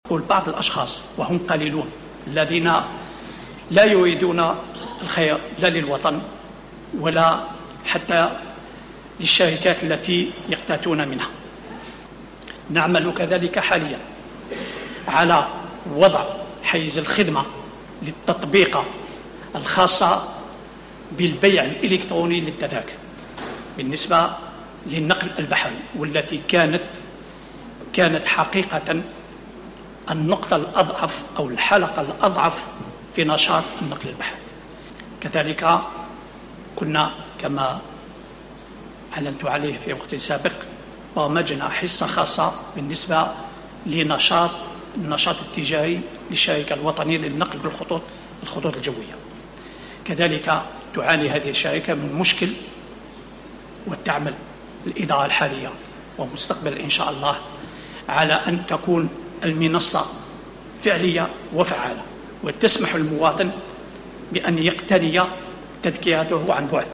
أقول بعض الأشخاص وهم قليلون الذين لا يريدون الخير لا للوطن ولا حتى للشركات التي يقتاتون منها. نعمل كذلك حاليا على وضع حيز الخدمة للتطبيق الخاصة بالبيع الإلكتروني للتذاكر بالنسبة للنقل البحري، والتي كانت حقيقة النقطة الأضعف أو الحلقة الأضعف في نشاط النقل البحري. كذلك كنا كما أعلنت عليه في وقت سابق برمجنا حصة خاصة بالنسبة لنشاط النشاط التجاري للشركة الوطنية للنقل بالخطوط الجوية. كذلك تعاني هذه الشركة من مشكل، وتعمل الإدارة الحالية ومستقبل إن شاء الله على أن تكون المنصة فعلية وفعالة وتسمح للمواطن بأن يقتني تذكرته عن بعد.